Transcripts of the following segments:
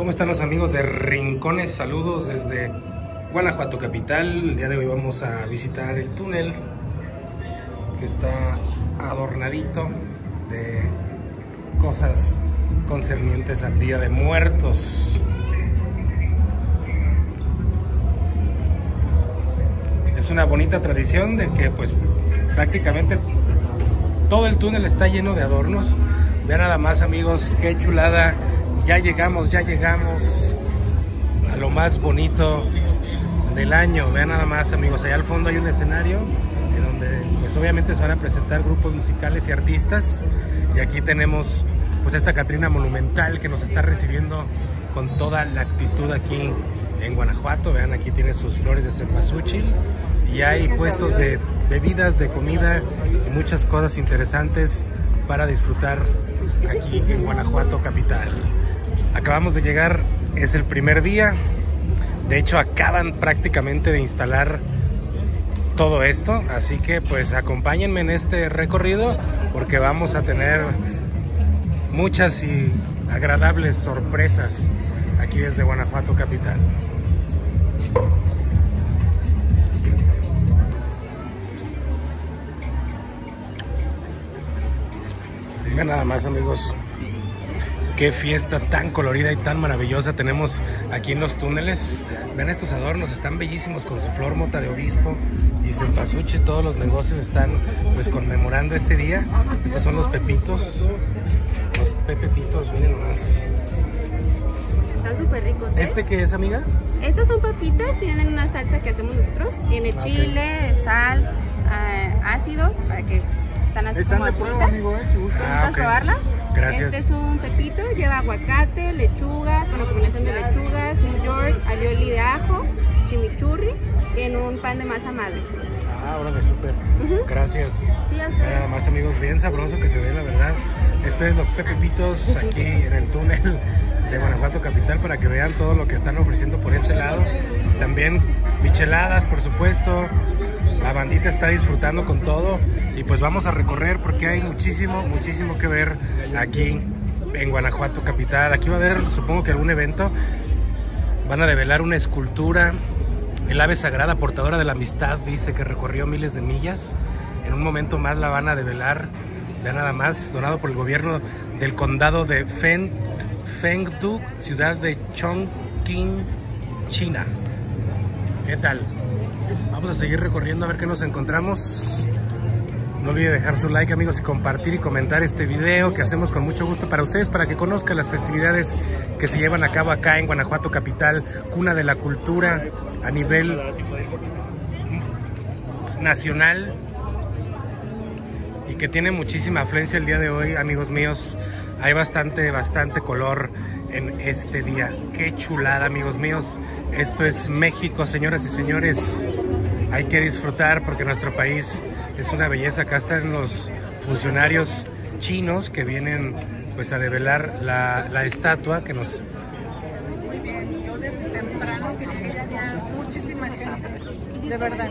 ¿Cómo están los amigos de Rincones? Saludos desde Guanajuato capital. El día de hoy vamos a visitar el túnel que está adornadito de cosas concernientes al Día de Muertos. Es una bonita tradición de que pues prácticamente todo el túnel está lleno de adornos. Vean nada más, amigos, qué chulada. Ya llegamos a lo más bonito del año. Vean nada más, amigos, allá al fondo hay un escenario en donde pues obviamente se van a presentar grupos musicales y artistas. Y aquí tenemos pues esta Catrina monumental que nos está recibiendo con toda la actitud aquí en Guanajuato. Vean, aquí tiene sus flores de cempasúchil y hay puestos de bebidas, de comida y muchas cosas interesantes para disfrutar aquí en Guanajuato capital. Acabamos de llegar, es el primer día. De hecho, acaban prácticamente de instalar todo esto, así que pues acompáñenme en este recorrido porque vamos a tener muchas y agradables sorpresas aquí desde Guanajuato capital. Vean nada más, amigos, qué fiesta tan colorida y tan maravillosa tenemos aquí en los túneles. Vean estos adornos, están bellísimos con su flor mota de obispo y cempasúchil. Todos los negocios están pues conmemorando este día. Estos son los pepitos, los pepitos, miren nomás. Están súper ricos, ¿eh? ¿Este qué es, amiga? Estas son papitas, tienen una salsa que hacemos nosotros. Tiene chile, sal, ácido, para que están así como de prueba, amigo, si gustas probarlas. Gracias. Este es un pepito, lleva aguacate, lechugas, bueno, combinación de lechugas, New York, alioli de ajo, chimichurri y en un pan de masa madre. Ah, órale, súper. Gracias. Sí, nada más, amigos, bien sabroso que se ve, la verdad. Esto es los pepitos aquí en el túnel de Guanajuato capital para que vean todo lo que están ofreciendo por este lado. También micheladas, por supuesto. La bandita está disfrutando con todo y pues vamos a recorrer porque hay muchísimo que ver aquí en Guanajuato capital. Aquí va a haber, supongo que algún evento. Van a develar una escultura, el ave sagrada portadora de la amistad, dice que recorrió miles de millas. En un momento más la van a develar. Vean nada más, donado por el gobierno del condado de Fengdu, ciudad de Chongqing, China. ¿Qué tal? Vamos a seguir recorriendo a ver qué nos encontramos. No olvide dejar su like, amigos, y compartir y comentar este video que hacemos con mucho gusto para ustedes, para que conozcan las festividades que se llevan a cabo acá en Guanajuato capital, cuna de la cultura a nivel nacional y que tiene muchísima afluencia el día de hoy, amigos míos. Hay bastante color en este día. Qué chulada, amigos míos. Esto es México, señoras y señores. Hay que disfrutar porque nuestro país es una belleza. Acá están los funcionarios chinos que vienen pues a develar la estatua que nos... Muy bien, yo desde temprano que llegué ya muchísima gente, de verdad.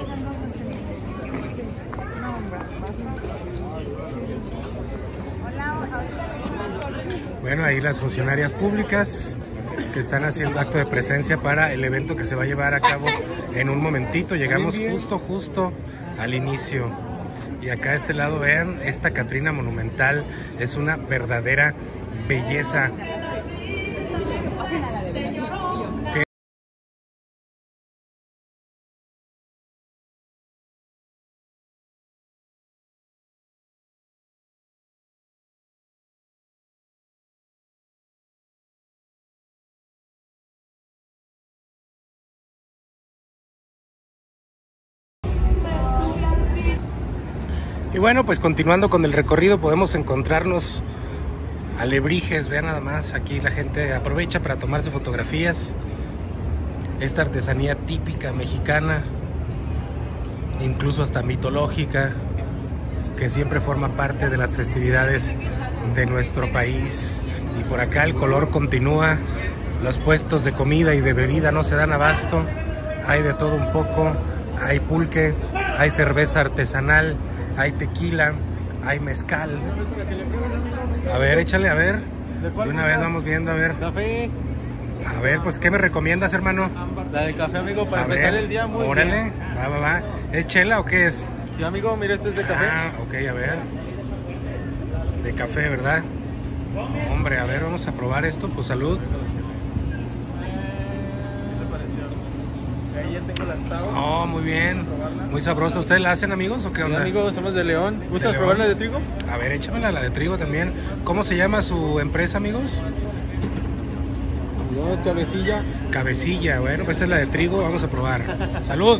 Bueno, ahí las funcionarias públicas que están haciendo acto de presencia para el evento que se va a llevar a cabo en un momentito. Llegamos justo al inicio. Y acá a este lado, vean, esta Catrina monumental es una verdadera belleza. Y bueno, pues continuando con el recorrido podemos encontrarnos alebrijes. Vean nada más, aquí la gente aprovecha para tomarse fotografías. Esta artesanía típica mexicana, incluso hasta mitológica, que siempre forma parte de las festividades de nuestro país. Y por acá el color continúa, los puestos de comida y de bebida no se dan abasto. Hay de todo un poco, hay pulque, hay cerveza artesanal, hay tequila, hay mezcal. A ver, échale, a ver. De una vez vamos viendo, a ver. Café. A ver, pues, ¿qué me recomiendas, hermano? La de café, amigo, para A empezar ver, el día muy órale, bien. va. ¿Es chela o qué es? Sí, amigo, mira, este es de café. Ah, ok, a ver. De café, ¿verdad? Hombre, a ver, vamos a probar esto. Pues salud. ¿Qué te pareció? Ahí ya tengo las tablas. Oh, muy bien. Muy sabrosa. ¿Ustedes la hacen, amigos, o qué Sí, onda? amigo, somos de León. ¿Gustas De probar la León. de trigo? A ver, échamela, la de trigo también. ¿Cómo se llama su empresa, amigos? No, es cabecilla. Cabecilla. Bueno, pues esta es la de trigo. Vamos a probar. ¡Salud!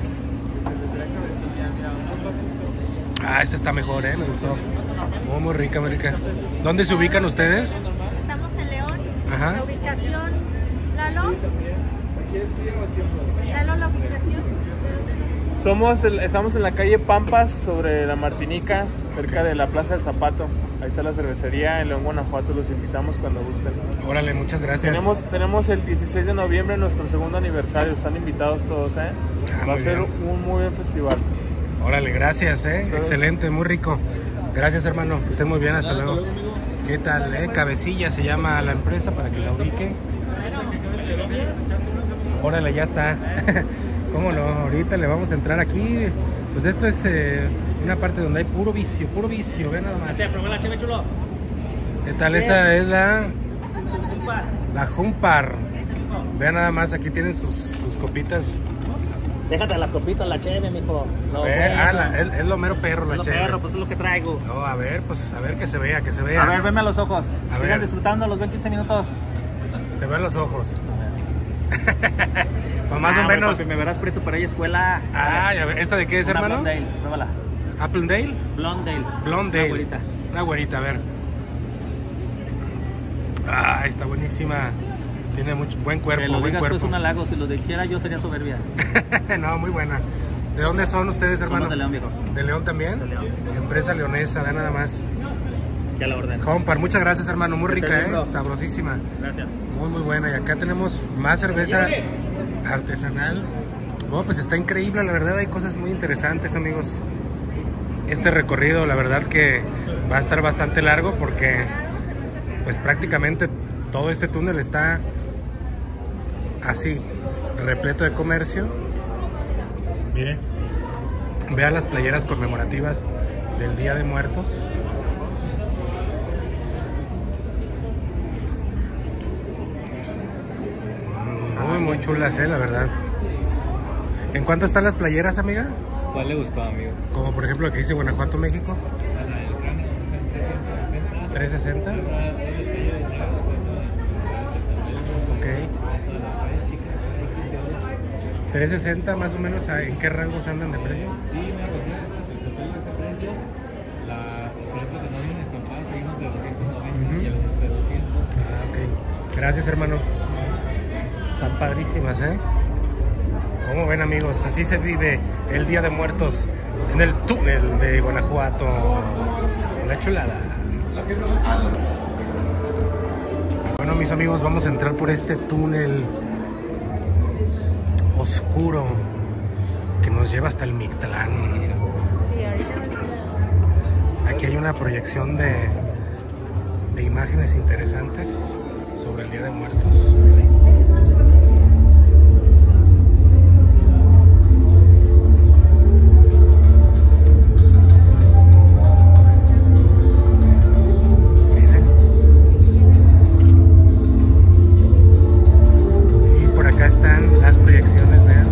Ah, esta está mejor, me gustó. Muy rica, muy rica. ¿Dónde se ubican ustedes? Estamos en León. Ajá. La ubicación, Lalo. Lalo, la ubicación. ¿De dónde nos... Estamos en la calle Pampas, sobre la Martinica, cerca de la Plaza del Zapato. Ahí está la cervecería en León, Guanajuato. Los invitamos cuando gusten. Órale, muchas gracias. Tenemos el 16 de noviembre nuestro segundo aniversario. Están invitados todos, ¿eh? Ah, Va a muy ser bien. un muy buen festival. Órale, gracias, excelente, muy rico. Gracias, hermano, que estén muy bien, hasta luego. ¿Qué tal, Cabecilla se llama la empresa para que la ubique. Órale, ya está. ¿Cómo no? Ahorita le vamos a entrar aquí. Pues esto es una parte donde hay puro vicio, ve nada más. ¿Qué tal? Esta es la Jumpar. Vean nada más, aquí tienen sus copitas. Déjate las copitas, la cheve, mijo. A ver, es lo mero perro, la Lo chévere. perro, pues es lo que traigo. No, a ver, pues a ver que se vea, que se vea. A ver, venme a los ojos. A Sigan ver. disfrutando los 15 minutos. Te veo en los ojos. Pues más o güey, menos. papi, me verás preto para ir a escuela. Ay, a ver, ¿esta de qué es, Una hermano? Blondale, pruébala. ¿Appledale? Blondale. Blondale. Una güerita. Una güerita, a ver. Ah, está buenísima. Tiene mucho buen cuerpo, Que lo buen digas cuerpo. tú es un halago. Si lo dijera yo sería soberbia. No, muy buena. ¿De dónde son ustedes, hermano? Somos de León, viejo. ¿De León también? De León. Empresa leonesa, da nada más. Que a la orden. Compar, muchas gracias, hermano. Muy Que estés rica, bien, bro. sabrosísima. Gracias. Muy buena. Y acá tenemos más cerveza artesanal. Oh, pues está increíble, la verdad. Hay cosas muy interesantes, amigos. Este recorrido, la verdad que va a estar bastante largo porque pues prácticamente todo este túnel está así, repleto de comercio. Miren, vean las playeras conmemorativas del Día de Muertos. Muy chulas, la verdad. ¿En cuánto están las playeras, amiga? ¿Cuál le gustó, amigo? Como por ejemplo aquí dice Guanajuato, México. 360. Ok. 360 más o menos, ¿en qué rangos andan de precio? Sí, me acordé, ese precio. Por ejemplo, que no vienen estampadas, hay unos de 290 y algunos de 200. Ah, ok. Gracias, hermano. Están padrísimas, ¿Cómo ven, amigos? Así se vive el Día de Muertos en el túnel de Guanajuato. Una chulada. Bueno, mis amigos, vamos a entrar por este túnel oscuro que nos lleva hasta el Mictlán. Sí, ahorita Aquí hay una proyección de imágenes interesantes sobre el Día de Muertos. Miren. Y por acá están las proyecciones, vean.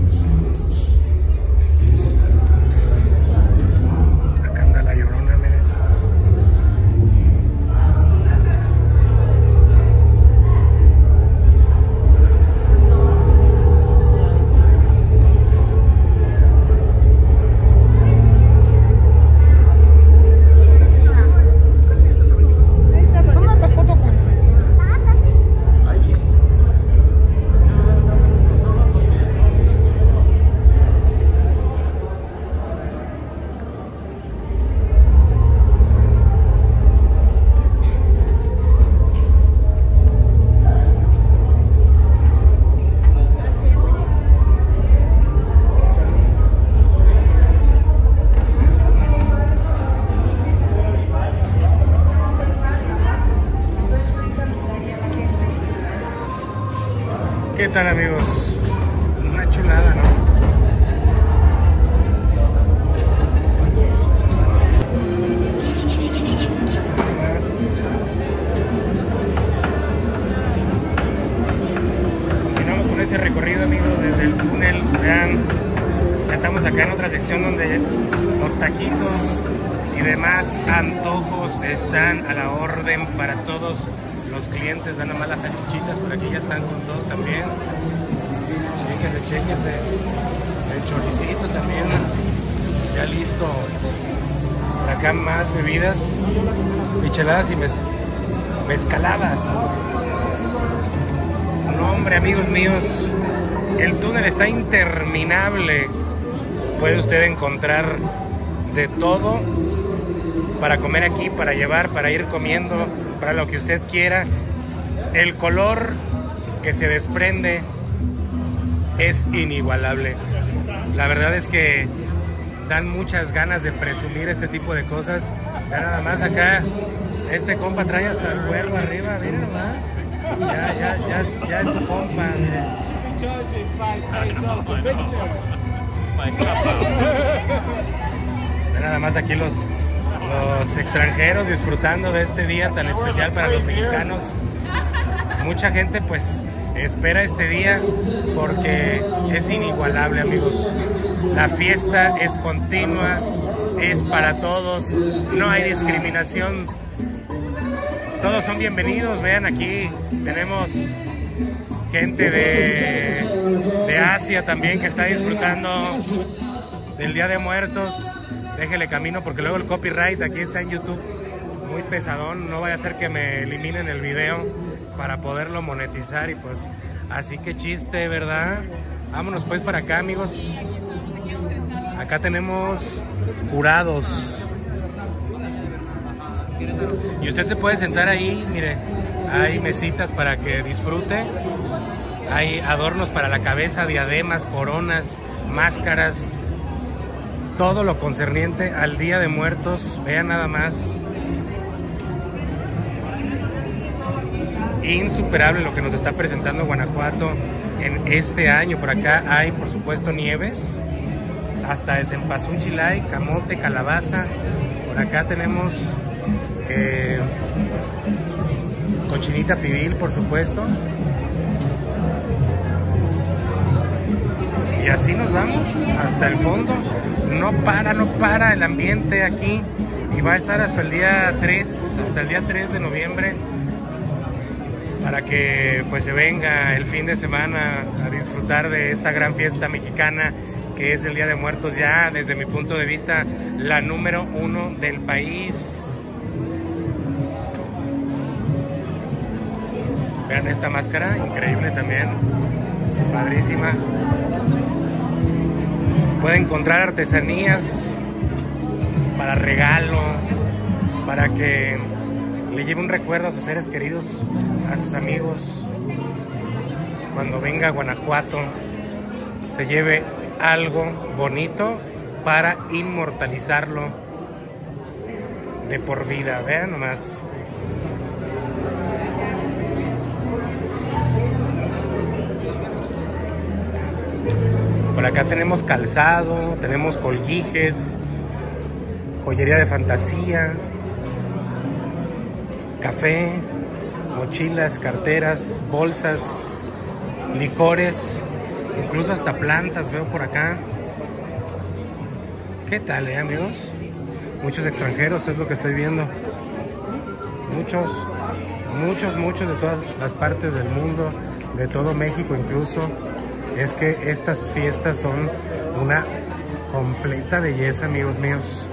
Acá anda la Llorona, miren. ¿Qué tal, amigos? Una chulada, ¿no? Continuamos con este recorrido, amigos, desde el túnel. Vean, ya estamos acá en otra sección donde los taquitos y demás antojos están a la orden para todos los clientes. Van a más las salchichitas, por aquí ya están con todo también. Chéquese. El choricito también, ya listo. Por acá más bebidas, micheladas y mezcaladas. No, hombre, amigos míos, el túnel está interminable. Puede usted encontrar de todo para comer aquí, para llevar, para ir comiendo, para lo que usted quiera. El color que se desprende es inigualable. La verdad es que dan muchas ganas de presumir este tipo de cosas. Ya nada más acá, este compa trae hasta el cuervo arriba, miren nomás. Ya es su compa, miren. Ya nada más aquí los extranjeros disfrutando de este día tan especial para los mexicanos. Mucha gente pues espera este día porque es inigualable, amigos. La fiesta es continua, es para todos, no hay discriminación. Todos son bienvenidos. Vean, aquí tenemos gente de Asia también que está disfrutando del Día de Muertos. Déjele camino porque luego el copyright aquí está en YouTube muy pesadón. No vaya a ser que me eliminen el video para poderlo monetizar y pues así que chiste, ¿verdad? Vámonos pues para acá, amigos. Acá tenemos jurados y usted se puede sentar ahí. Mire, hay mesitas para que disfrute, hay adornos para la cabeza, diademas, coronas, máscaras, todo lo concerniente al Día de Muertos. Vean nada más. Insuperable lo que nos está presentando Guanajuato en este año. Por acá hay, por supuesto, nieves, hasta de cempasúchil, camote, calabaza. Por acá tenemos cochinita pibil, por supuesto. Y así nos vamos hasta el fondo. No para el ambiente aquí. Y va a estar hasta el día 3 de noviembre. Para que pues se venga el fin de semana a disfrutar de esta gran fiesta mexicana que es el Día de Muertos, ya desde mi punto de vista la número 1 del país. Vean esta máscara, increíble también, padrísima. Puede encontrar artesanías para regalo, para que le lleve un recuerdo a sus seres queridos, a sus amigos. Cuando venga a Guanajuato, se lleve algo bonito para inmortalizarlo de por vida. Vean nomás. Por acá tenemos calzado, tenemos colguijes, joyería de fantasía, café, mochilas, carteras, bolsas, licores, incluso hasta plantas veo por acá. ¿Qué tal, amigos? Muchos extranjeros es lo que estoy viendo. Muchos de todas las partes del mundo, de todo México incluso. Es que estas fiestas son una completa belleza, amigos míos.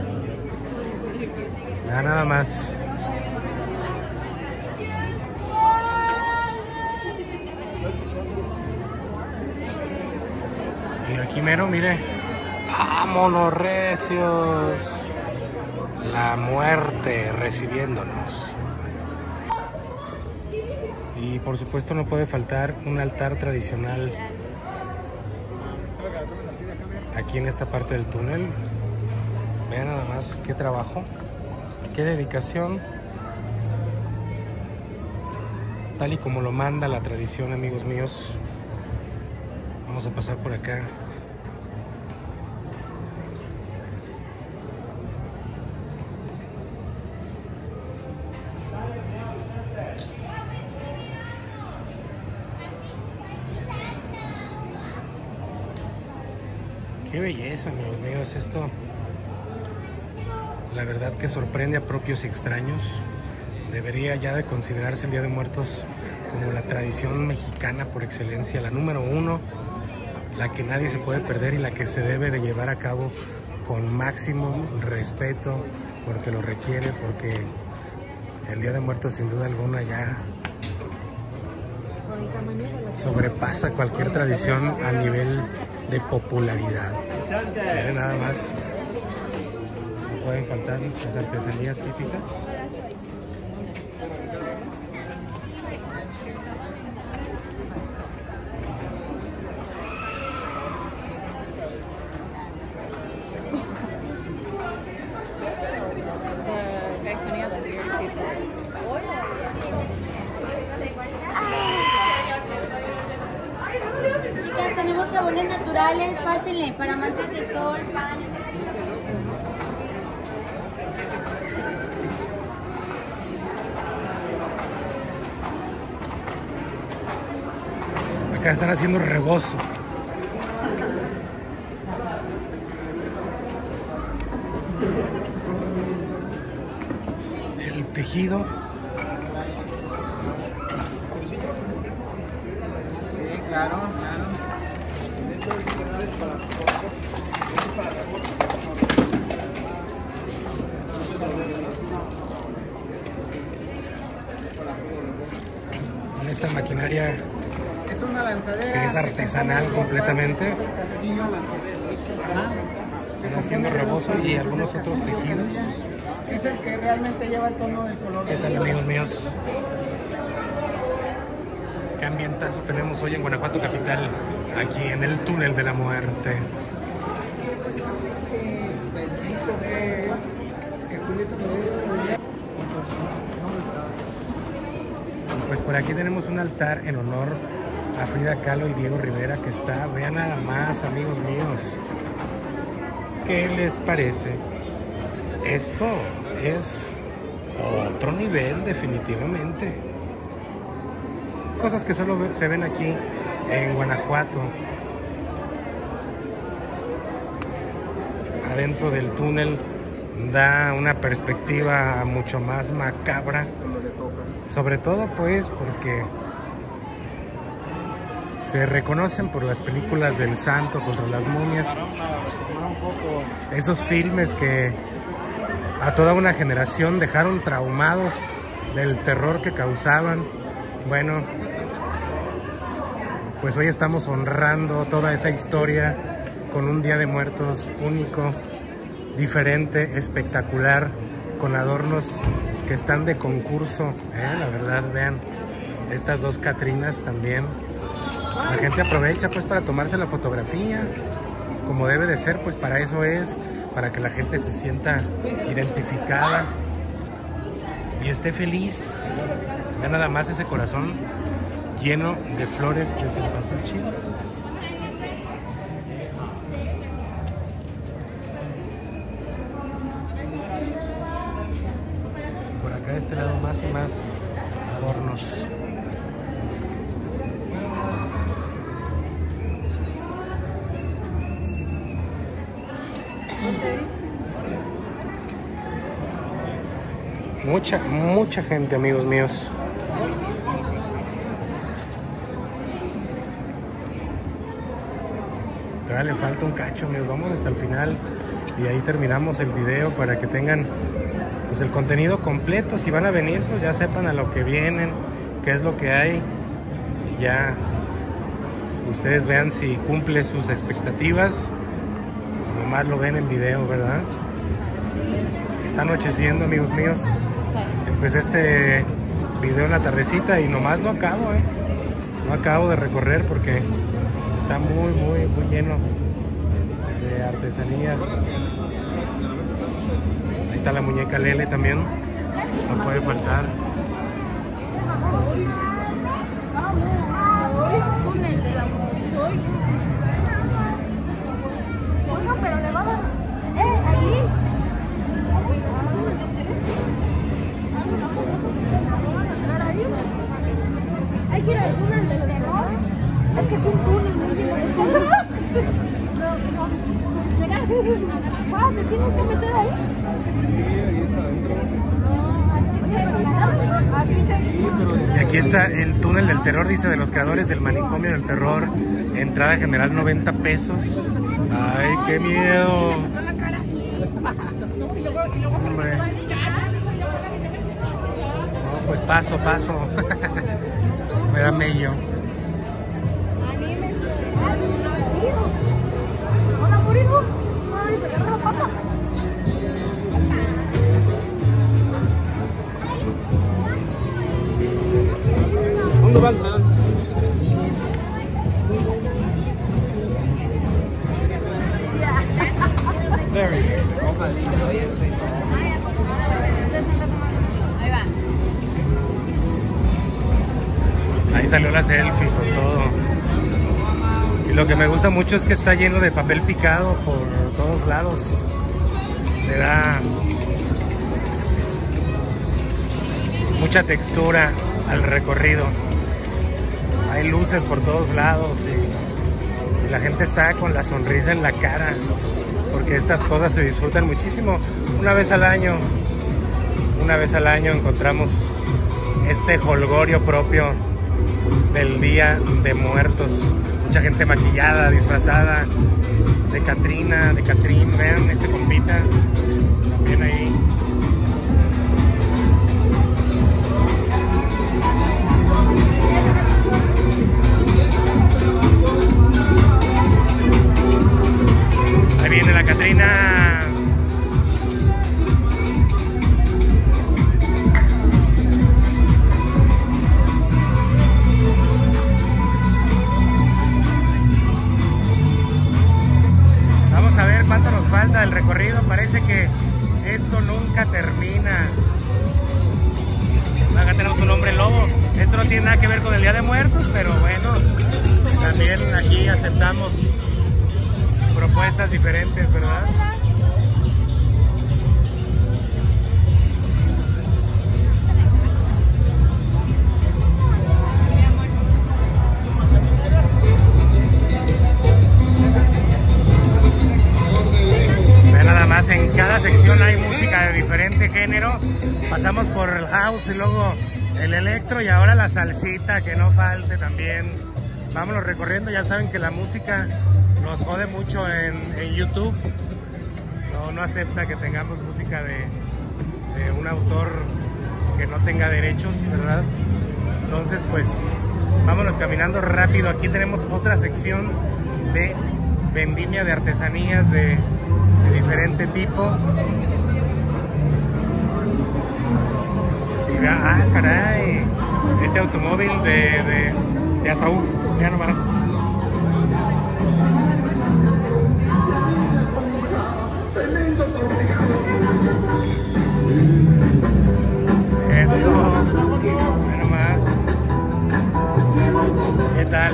Nada más. Y aquí mero, mire. ¡Vámonos, recios! La muerte recibiéndonos. Y por supuesto no puede faltar un altar tradicional aquí en esta parte del túnel. Vean nada más qué trabajo, qué dedicación. tal y como lo manda la tradición, amigos míos. Vamos a pasar por acá. Qué belleza, amigos míos, esto la verdad que sorprende a propios y extraños. Debería ya de considerarse el Día de Muertos como la tradición mexicana por excelencia, la número uno, la que nadie se puede perder y la que se debe de llevar a cabo con máximo respeto, porque lo requiere, porque el Día de Muertos sin duda alguna ya sobrepasa cualquier tradición a nivel de popularidad. Miren nada más, no pueden faltar las artesanías típicas. Chicas, tenemos jabones naturales, pásenle para manchas de sol, pan. Acá están haciendo rebozo. El tejido. Sí, claro. En esta maquinaria Es una lanzadera. que es artesanal completamente. Están haciendo rebozo y algunos otros tejidos. Es el que realmente lleva el tono del color. ¿Qué tal, amigos míos? Qué ambientazo tenemos hoy en Guanajuato capital, aquí en el túnel de la muerte. Pues por aquí tenemos un altar en honor a Frida Kahlo y Diego Rivera que está, vean nada más, amigos míos. ¿Qué les parece? Esto es otro nivel, definitivamente. Cosas que solo se ven aquí en Guanajuato. Adentro del túnel da una perspectiva mucho más macabra. Sobre todo pues porque se reconocen por las películas del Santo contra las momias. Esos filmes que a toda una generación dejaron traumados del terror que causaban. Bueno, pues hoy estamos honrando toda esa historia con un Día de Muertos único, diferente, espectacular, con adornos que están de concurso, la verdad, vean, estas dos Catrinas también. La gente aprovecha pues para tomarse la fotografía, como debe de ser, pues para eso es, para que la gente se sienta identificada y esté feliz. Vean nada más ese corazón lleno de flores de cempasúchil. Por acá de este lado más y más adornos. Mucha gente, amigos míos. Todavía le falta un cacho, amigos. Vamos hasta el final y ahí terminamos el video para que tengan pues el contenido completo. Si van a venir, pues ya sepan a lo que vienen, qué es lo que hay, y ya ustedes vean si cumple sus expectativas. Nomás lo ven en video, ¿verdad? Está anocheciendo, amigos míos. Pues este video en la tardecita y nomás no acabo, no acabo de recorrer porque está muy lleno de artesanías. Ahí está la muñeca Lele también, no puede faltar. que es un túnel. Wow, ¿te tienes que meter ahí? Y aquí está el túnel del terror, dice, de los creadores del manicomio del terror. Entrada general 90 pesos. Ay, qué miedo. Hombre. No, pues paso. Me da mello. ¿Dónde van? Ahí salió la selfie con todo. Y lo que me gusta mucho es que está lleno de papel picado por todos lados. Le da mucha textura al recorrido. Hay luces por todos lados y la gente está con la sonrisa en la cara, porque estas cosas se disfrutan muchísimo. Una vez al año encontramos este jolgorio propio del Día de Muertos. Mucha gente maquillada, disfrazada de Catrina, de Catrín. Vean este compita también ahí. Ahí viene la Catrina. Vamos a ver cuánto nos falta del recorrido. Parece que esto nunca termina. Acá tenemos un hombre lobo. Esto no tiene nada que ver con el Día de Muertos, pero bueno, también aquí aceptamos propuestas diferentes, ¿verdad? Vean nada más, en cada sección hay música de diferente género. Pasamos por el house y luego el electro y ahora la salsita, que no falte también. Vámonos recorriendo, ya saben que la música nos jode mucho en YouTube. No acepta que tengamos música de un autor que no tenga derechos, ¿verdad? Entonces pues vámonos caminando rápido. Aquí tenemos otra sección de vendimia de artesanías de diferente tipo. Y vea, caray, este automóvil de ataúd, ya nomás. Eso, ya nomás. ¿Qué tal,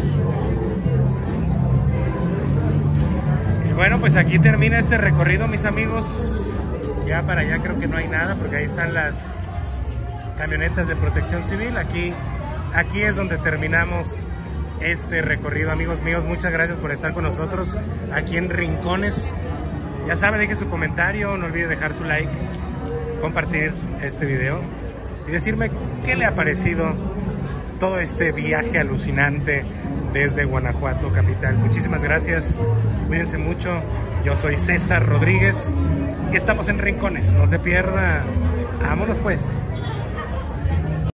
Y bueno, pues aquí termina este recorrido, mis amigos. Ya para allá creo que no hay nada, porque ahí están las camionetas de protección civil. Aquí es donde terminamos este recorrido, amigos míos. Muchas gracias por estar con nosotros aquí en Rincones. Ya saben, dejen su comentario, no olviden dejar su like, compartir este video y decirme qué le ha parecido todo este viaje alucinante desde Guanajuato capital. Muchísimas gracias, cuídense mucho. Yo soy César Rodríguez y estamos en Rincones, no se pierda. Vámonos pues.